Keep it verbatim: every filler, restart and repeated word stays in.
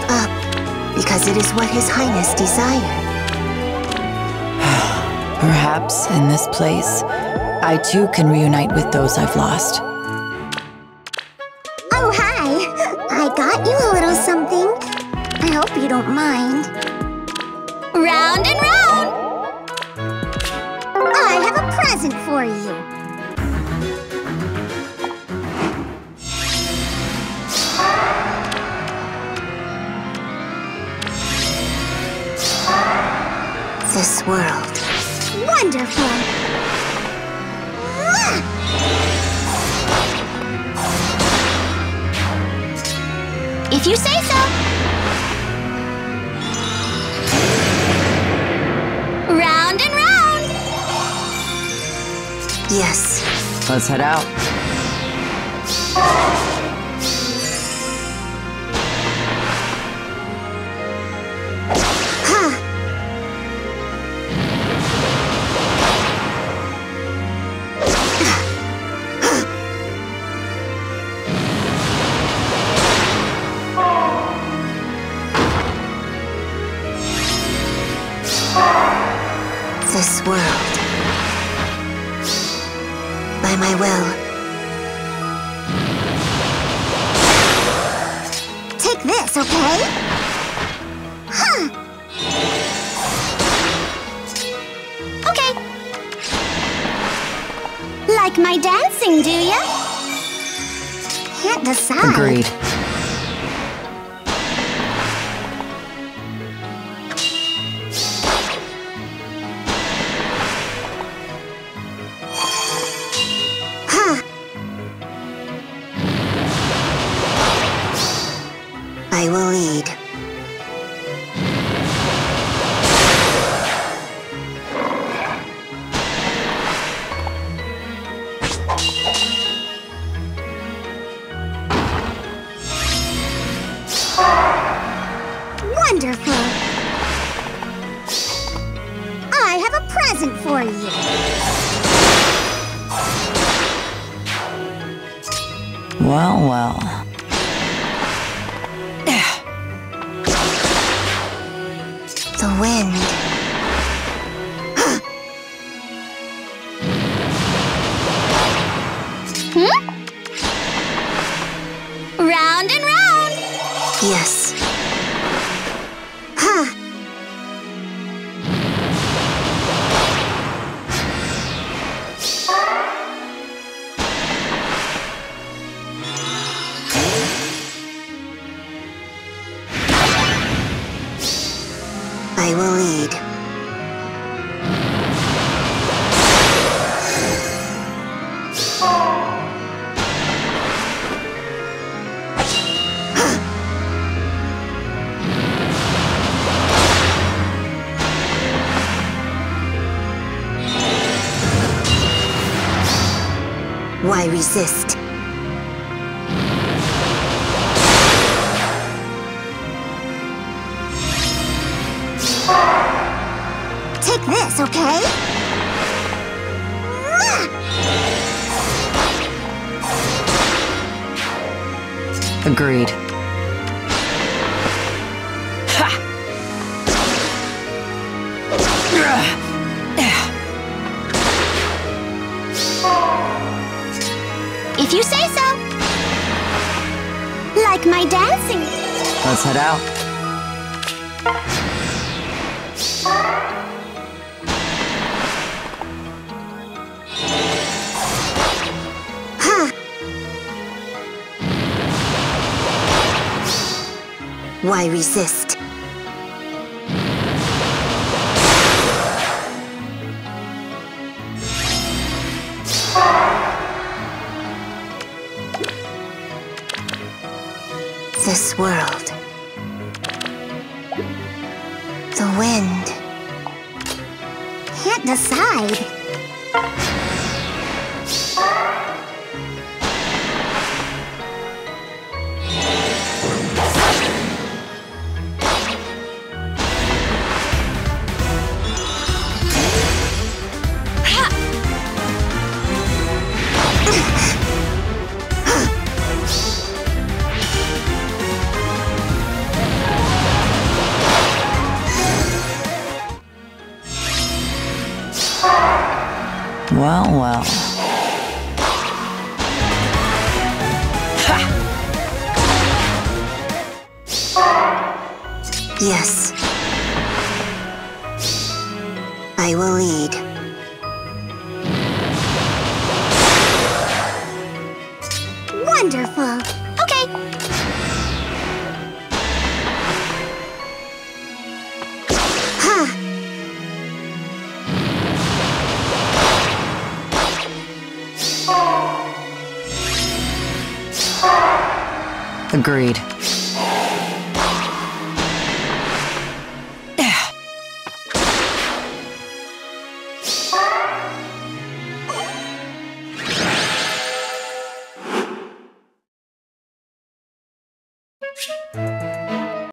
up, because it is what His Highness desired. Perhaps in this place, I too can reunite with those I've lost. Oh, hi! I got you a little something. I hope you don't mind. Round and round! I have a present for you. This world. Wonderful! If you say so. Round and round! Yes. Let's head out. This world. By my will. Take this, okay? Huh. Okay. Like my dancing, do ya? Can't decide. Agreed. I will lead. Wonderful! I have a present for you. Well, well. The wind. Hmm? Round and round! Yes. Huh. I will lead. Why resist? Take this, okay? Agreed. If you say so. Like my dancing. Let's head out. Huh. Why resist? This world. The wind. Can't decide. Well, well. Yes. I will lead. Wonderful. Okay. Huh. Agreed.